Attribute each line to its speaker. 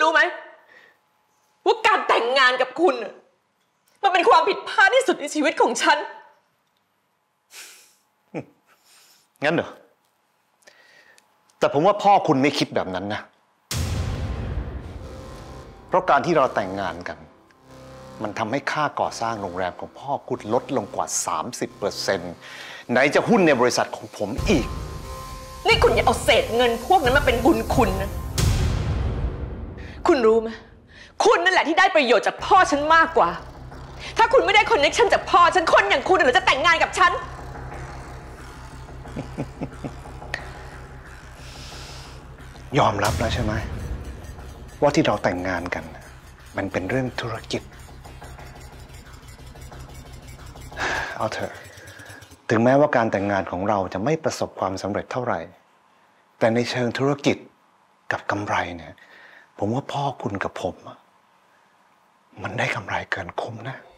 Speaker 1: รู้ไหมว่าการแต่งงานกับคุณมันเป็นความผิดพลาดที่สุดในชีวิตของฉัน
Speaker 2: งั้นเหรอแต่ผมว่าพ่อคุณไม่คิดแบบนั้นนะเพราะการที่เราแต่งงานกันมันทำให้ค่าก่อสร้างโรงแรมของพ่อคุณลดลงกว่า 30%ไหนจะหุ้นในบริษัทของผมอีก
Speaker 1: นี่คุณอย่าเอาเศษเงินพวกนั้นมาเป็นบุญคุณนะคุณรู้ไหมคุณนั่นแหละที่ได้ประโยชน์จากพ่อฉันมากกว่าถ้าคุณไม่ได้คอนเนคชั่นจากพ่อฉันคนอย่างคุณหรือจะแต่งงานกับฉัน
Speaker 2: ยอมรับแล้วใช่ไหมว่าที่เราแต่งงานกันมันเป็นเรื่องธุรกิจเอาเถอะถึงแม้ว่าการแต่งงานของเราจะไม่ประสบความสำเร็จเท่าไหร่แต่ในเชิงธุรกิจกับกำไรเนี่ยผมว่าพ่อคุณกับผมมันได้กำไรเกินคุ้มนะ